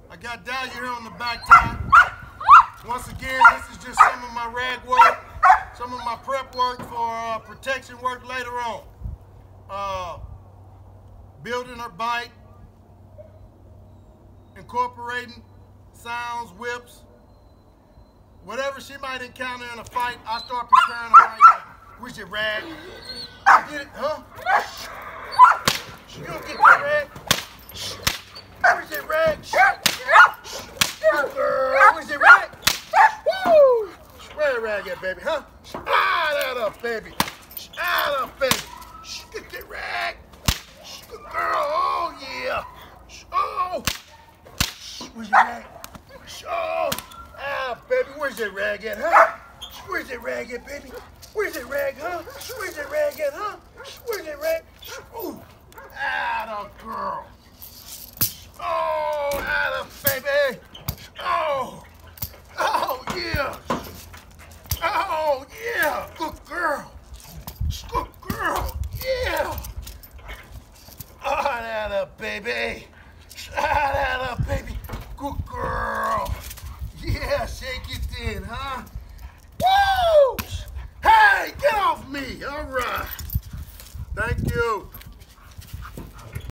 I got Dahlia here on the back tie. Once again, this is just some of my rag work, some of my prep work for protection work later on. Building her bite, incorporating sounds, whips, whatever she might encounter in a fight, I start preparing her right now. Where's your rag? Get it, huh? You don't get that rag? Where's that rag? Good girl. Where's that rag? Woo! Where that rag at, baby, huh? Ah, that up, baby. Ah, up, baby. Get that rag. Good girl. Oh, yeah. Oh. Where's your rag? Oh. Ah, baby. Where's that rag at, huh? Where's that rag at, baby? Where's that rag, huh? Where's that rag at, huh? Where's that rag? Ooh. Ah, the girl. Oh, ah, the baby. Oh. Oh, yeah. Oh, yeah. Good girl. Good girl. Yeah. Oh, that up, baby. Ah, that up, baby. Good girl. Yeah, shake it then, huh?